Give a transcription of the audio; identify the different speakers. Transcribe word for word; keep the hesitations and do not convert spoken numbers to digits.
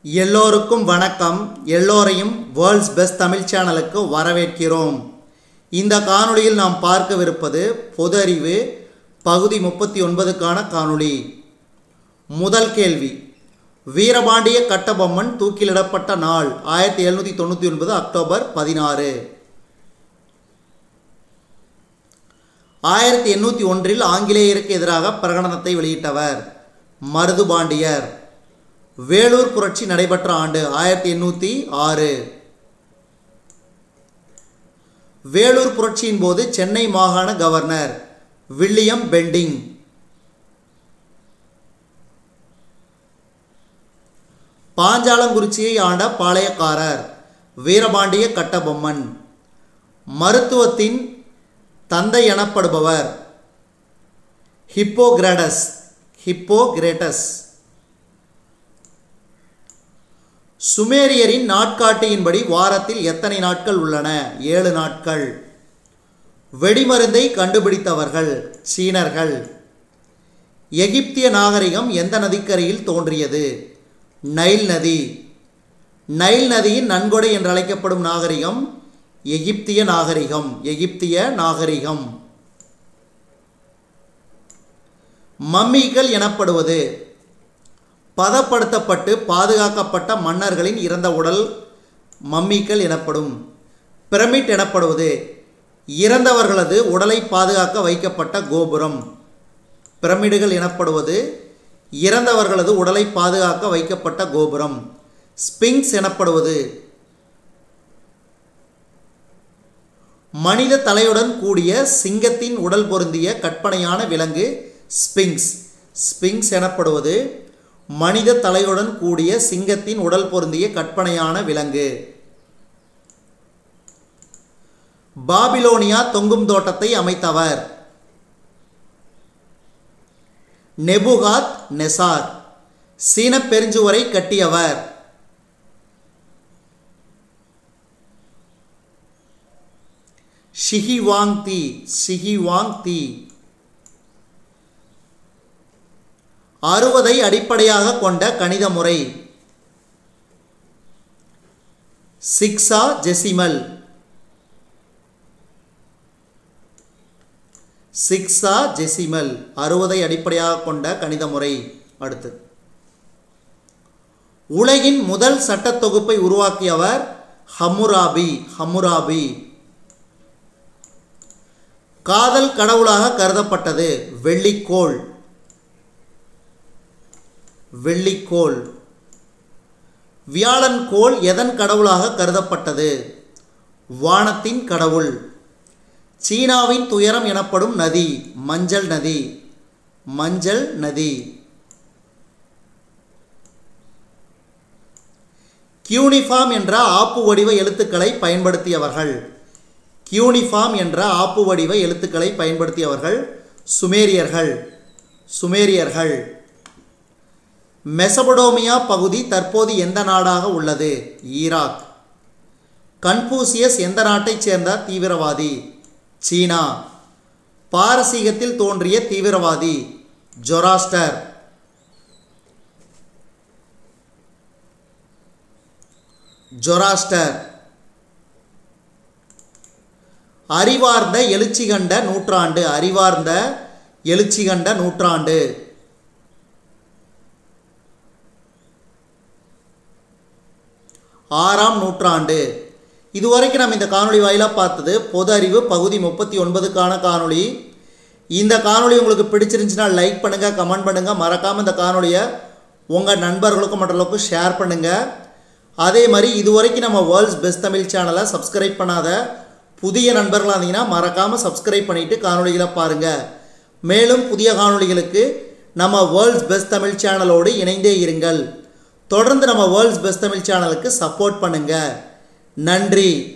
Speaker 1: எல்லோருக்கும் வணக்கம். எல்லோரையும் வேர்ல்ட்ஸ் பெஸ்ட் தமிழ் சேனலுக்கு வரவேற்கிறோம். இந்த காணொளியில் நாம் பார்க்கவிருப்பது பொது அறிவு பகுதி முப்பத்தி ஒன்பதுக்கான காணொளி. முதல் கேள்வி, வீரபாண்டிய கட்டபொம்மன் தூக்கிலிடப்பட்ட நாள் ஆயிரத்தி எழுநூற்றி தொண்ணூற்றி ஒன்பது அக்டோபர் பதினாறு. ஆயிரத்தி எண்ணூற்றி ஒன்றில் ஆங்கிலேயருக்கு எதிராக பிரகடனத்தை வெளியிட்டவர் மருதுபாண்டியர். வேலூர் புரட்சி நடைபெற்ற ஆண்டு ஆயிரத்தி எண்ணூற்றி ஆறு. வேலூர் புரட்சியின் போது சென்னை மாகாண கவர்னர் வில்லியம் பெண்டிங். பாஞ்சாலங்குறிச்சியை ஆண்ட பாளையக்காரர் வீரபாண்டிய கட்டபொம்மன். மருத்துவத்தின் தந்தை எனப்படுபவர் ஹிப்போகிராடஸ் ஹிப்போகிரேட்டஸ். சுமேரியரின் நாட்காட்டியின்படி வாரத்தில் எத்தனை நாட்கள் உள்ளன? ஏழு நாட்கள். வெடிமருந்தை கண்டுபிடித்தவர்கள் சீனர்கள். எகிப்திய நாகரிகம் எந்த நதிக்கரையில் தோன்றியது? நைல் நதி. நைல் நதியின் நன்கொடை என்று அழைக்கப்படும் நாகரிகம் எகிப்திய நாகரிகம் எகிப்திய நாகரிகம். மம்மிகள் எனப்படுவது பதப்படுத்தப்பட்டு பாதுகாக்கப்பட்ட மன்னர்களின் இறந்த உடல் மம்மிகள் எனப்படும். பிரமிட் எனப்படுவது இறந்தவர்களது உடலை பாதுகாக்க வைக்கப்பட்ட கோபுரம். பிரமிடுகள் எனப்படுவது இறந்தவர்களது உடலை பாதுகாக்க வைக்கப்பட்ட கோபுரம். ஸ்பிங்ஸ் எனப்படுவது மனித தலையுடன் கூடிய சிங்கத்தின் உடல் பொருந்திய கற்பனையான விலங்கு ஸ்பிங்ஸ். ஸ்பிங்ஸ் எனப்படுவது மனித தலையுடன் கூடிய சிங்கத்தின் உடல் பொருந்திய கற்பனையான விலங்கு. பாபிலோனியா தொங்கும் தோட்டத்தை அமைத்தவர் நெபுகாத் நெசார். சீன பெருஞ்சுவரை கட்டியவர் ஷிஹிவாங் தி ஷிஹிவாங் தி. அறுபதை அடிப்படையாக கொண்ட கணித முறை சிக்ஸா ஜெசிமல். சிக்ஸா ஜெசிமல் அறுபதை அடிப்படையாக கொண்ட கணித முறை. அடுத்து, உலகின் முதல் சட்ட தொகுப்பை உருவாக்கியவர் ஹம்முராபி ஹம்முராபி. காதல் கடவுளாக கருதப்பட்டது வெள்ளிக்கோள் வெள்ளிக்கோள். வியாழன் கோள் எதன் கடவுளாக கருதப்பட்டது? வானத்தின் கடவுள். சீனாவின் துயரம் எனப்படும் நதி மஞ்சள் நதி மஞ்சள் நதி. கியூனிஃபார்ம் என்ற ஆப்பு வடிவ எழுத்துக்களை பயன்படுத்தியவர்கள் கியூனிஃபார்ம் என்ற ஆப்பு வடிவ எழுத்துக்களை பயன்படுத்தியவர்கள் சுமேரியர்கள் சுமேரியர்கள். மெசபடோமியா பகுதி தற்போது எந்த நாடாக உள்ளது? ஈராக். கன்பூசியஸ் எந்த நாட்டைச் சேர்ந்த தீவிரவாதி? சீனா. பாரசீகத்தில் தோன்றிய தீவிரவாதி ஜொராஸ்டர். ஜொராஸ்டர். அறிவார்ந்த எழுச்சி கண்ட நூற்றாண்டு அறிவார்ந்த எழுச்சி கண்ட நூற்றாண்டு ஆறாம் நூற்றாண்டு. இதுவரைக்கும் நம்ம இந்த காணொளி வாயிலாக பார்த்தது பொது அறிவு பகுதி முப்பத்தி ஒன்பதுக்கான காணொளி. இந்த காணொளி உங்களுக்கு பிடிச்சிருந்துச்சுன்னா லைக் பண்ணுங்கள், கமெண்ட் பண்ணுங்கள். மறக்காமல் இந்த காணொளியை உங்கள் நண்பர்களுக்கும் மற்றவர்களுக்கும் ஷேர் பண்ணுங்கள். அதே மாதிரி இதுவரைக்கும் நம்ம வேர்ல்ட்ஸ் பெஸ்ட் தமிழ் சேனலை சப்ஸ்கிரைப் பண்ணாத புதிய நண்பர்களாக இருந்தீங்கன்னா மறக்காமல் சப்ஸ்கிரைப் பண்ணிவிட்டு காணொளிகளை பாருங்கள். மேலும் புதிய காணொளிகளுக்கு நம்ம வேர்ல்ட்ஸ் பெஸ்ட் தமிழ் சேனலோடு இணைந்தே இருங்கள். தொடர்ந்து நம்ம வேர்ல்ட்ஸ் பெஸ்ட் தமிழ் சேனலுக்கு சப்போர்ட் பண்ணுங்கள். நன்றி.